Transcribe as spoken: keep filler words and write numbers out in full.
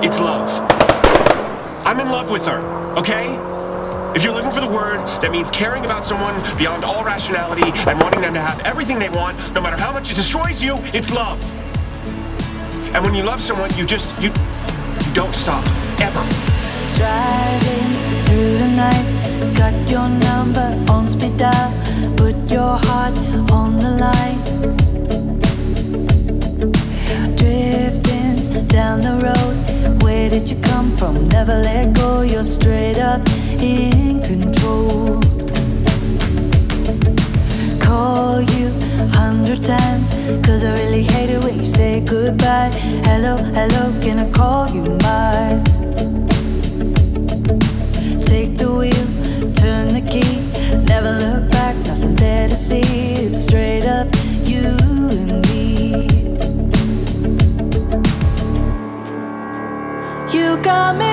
It's love. I'm in love with her, okay? If you're looking for the word that means caring about someone beyond all rationality and wanting them to have everything they want, no matter how much it destroys you, it's love. And when you love someone, you just, you, you don't stop, ever. Driving through the night, got your number on speed dial, put your heart on the line. Drifting down the road, where did you come from? Never let go, you're straight up in control. Call you a hundred times, cause I really hate it when you say goodbye. Hello, hello, can I call you mine? Take the wheel, turn the key, never look back, nothing there to see. It's straight up you and me. You got me